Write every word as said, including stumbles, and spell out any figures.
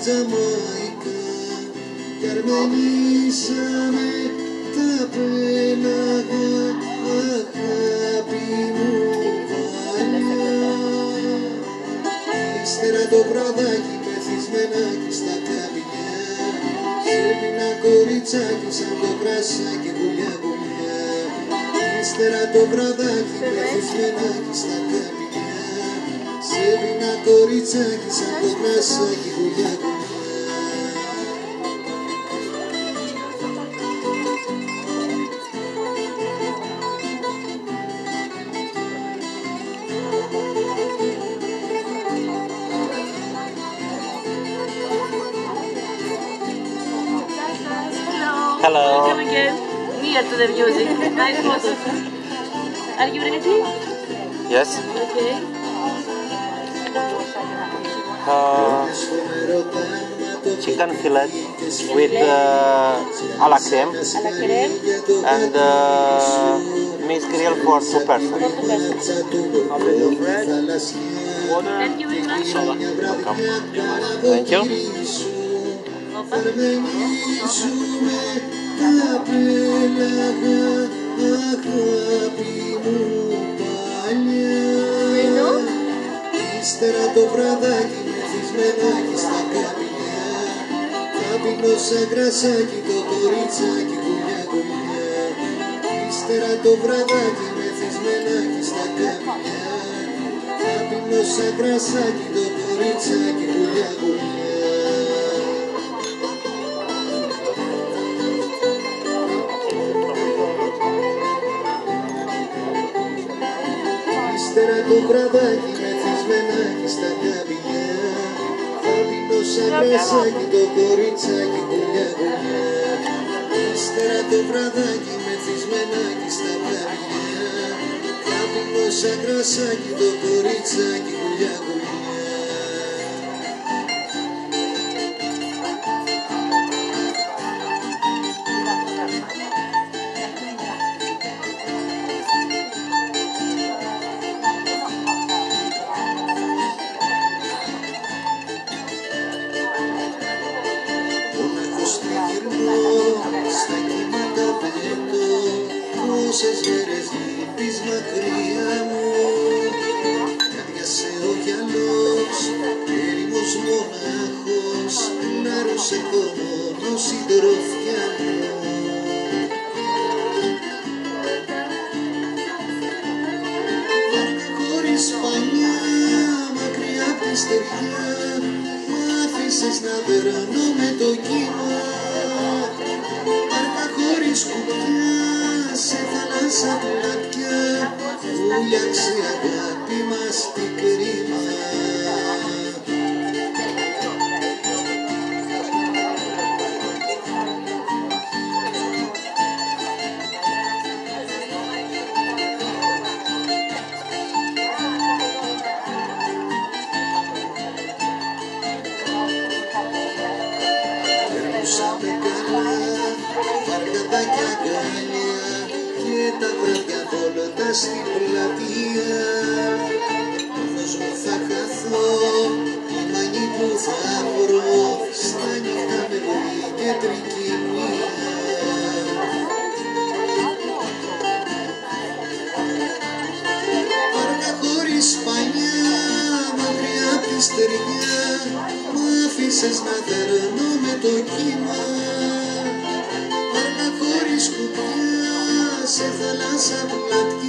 Τζαμάικα κι αρμενίσαμε τα πέλαγα, αγάπη μου παλιά. Ύστερα το βραδάκι μεθυσμενάκι στα καμπινιά, σε πίνα κοριτσάκι σαν το κρασάκι γουλιά γουλιά. Ύστερα το βραδάκι μεθυσμενάκι στα καμπινιά, σε πίνα κοριτσάκι σαν το κρασάκι γουλιά γουλιά. Hello. Welcome again. Near to the music. Nice photos. Are you ready? Yes. Okay. Uh, chicken fillet with uh, a la crème À la crème. and uh, mixed grill for two persons. Thank you very much. Welcome. Thank you. Opa. Αρμενίζουμε τα πέλαγα, αγάπη μου παλιά. Ύστερα το βραδάκι μεθυσμενάκι στα καμπινιά, θα πίνω σαν κρασάκι το κοριτσάκι γουλιά γουλιά. Ύστερα το βραδάκι μεθυσμενάκι στα καμπινιά, θα πίνω σαν κρασάκι το κοριτσάκι γουλιά γουλιά. Ύστερα το βραδάκι μεθυσμενάκι στα καμπινιά, θα πίνω σαν κρασάκι το κοριτσάκι γουλιά γουλιά. Ύστερα το βραδάκι μεθυσμενάκι στα καμπινιά, θα πίνω σαν κρασάκι το κοριτσάκι γουλιά γουλιά. Στα κύματα πέτω, πόσες μέρες λείπεις μακριά μου. Κάδιασε ο γυαλός, έρημος μονάχος, να ρωσεκώ μόνο συντροφιά μου. Βάρκα χωρίς πανιά, μακριά απ' τη στεριά, μ' άφησες να περνώ με το κύμα. Βάρκα χωρίς κουπιά, σε θάλασσα πλατιά, βούλιαξε η αγάπη μας τι κρίμα. Περνούσαμε καλά, βαργαδά κι αγκάλια, και τα βράδια βόλτα στην πλατεία. Μόνος μου θα χαθώ, η μανή που θα βρω, στα νύχτα με βρήκε τρικυμία. Βάρκα χωρίς πανιά, μακριά απ' τη στεριά, μ' άφησες να δερνώ με το κύμα. Βάρκα χωρίς κουπιά, σε θάλασσα πλατιά,